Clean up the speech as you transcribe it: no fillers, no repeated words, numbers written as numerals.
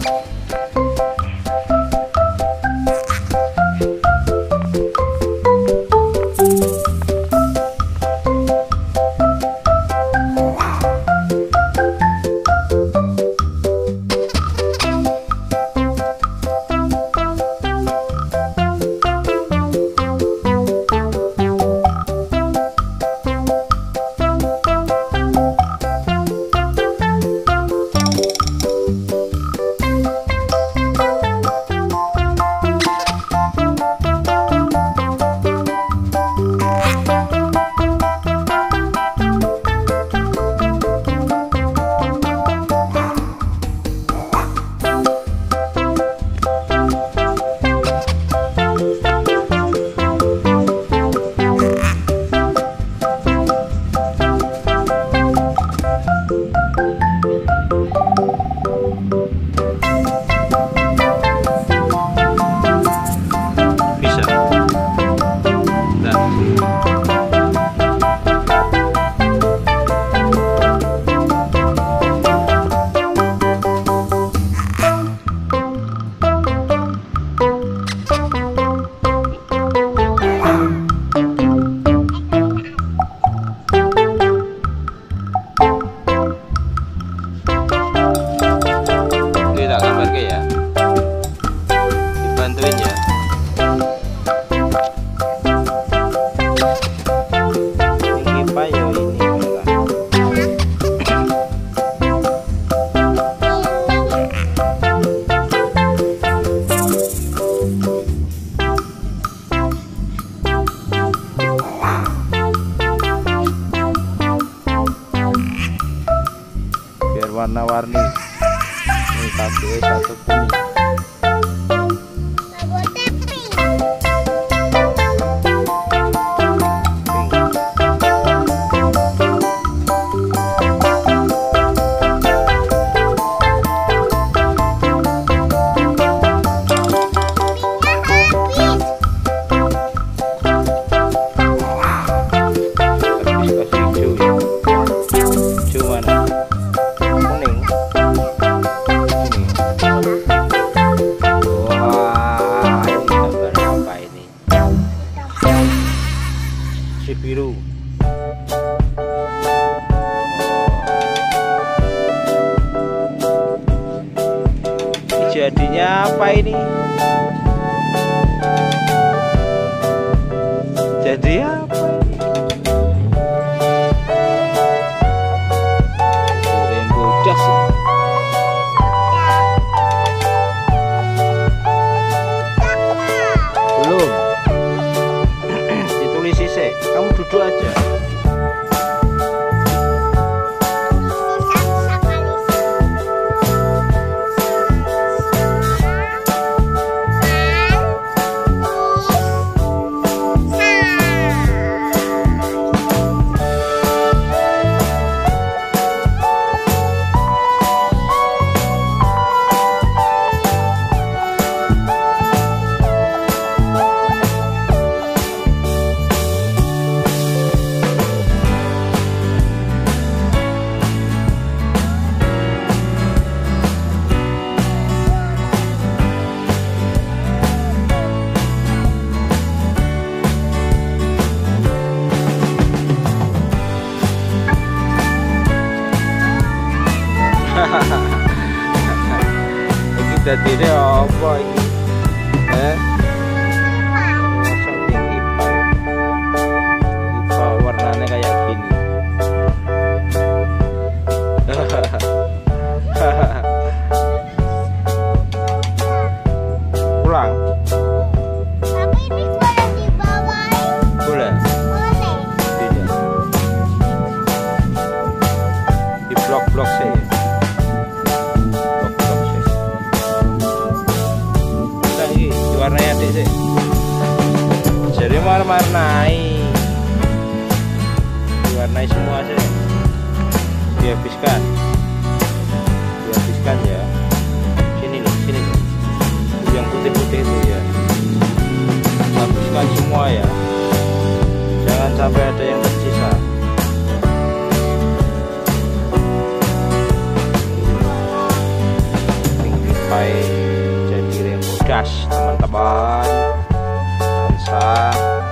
Warna-warni. Ini satu satu kuning. Biru. Jadinya apa ini? Jadi apa ini? Rainbow dust. Belum. Ditulis sih. Kamu duduk aja. Iki dadine apa iki? IPA warnanya kayak gini. Pulang. Tapi ini boleh dibawain. Boleh. Boleh. Tidak. Di blok-blok sih. Warnanya adik sih. Jadi warnai diwarnai semua sih. Dihabiskan ya. Sini nih yang putih-putih itu ya. Habiskan semua ya. Jangan sampai ada yang tersisa. Pink pipa sampai jadi rainbow dash teman-teman. Dansa